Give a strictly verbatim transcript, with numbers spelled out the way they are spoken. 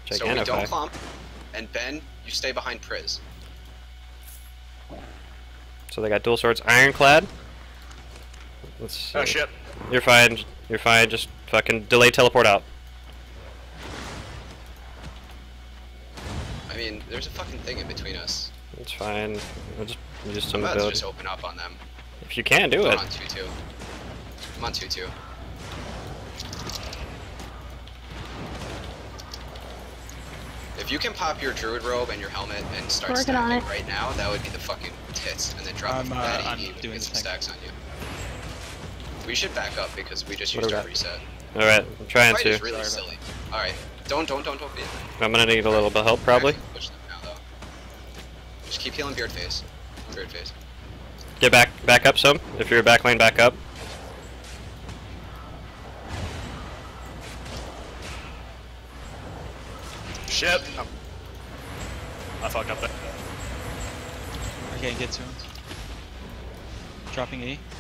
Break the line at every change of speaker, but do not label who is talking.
So we don't
Gigantify.
clump, and Ben, you stay behind Priz.
So they got dual swords. Ironclad. Let's.
Oh
uh,
shit.
You're fine. You're fine. Just fucking delay teleport out.
I mean, there's a fucking thing in between us.
It's fine. We'll just use
I'm
some
about to
ability.
just open up on them.
If you can do
I'm
it.
on two two. I'm on two two. If you can pop your druid robe and your helmet and start
Working on
stacking
it.
right now, that would be the fucking tits, and then drop
I'm,
a
uh,
that
I'm
E and
doing
get
the
some
thing.
stacks on you. We should back up because we just
What
used
do
our
we
reset.
All right. I'm trying
Fight is
to.
really silly. All right, don't don't don't don't be.
I'm gonna need a little bit of help probably.
Push them now though. Just keep healing beard face. Beard face.
Get back, back up some. If you're back lane, back up.
Shit. Oh. I fucked up there.
I can't get to him. Dropping E.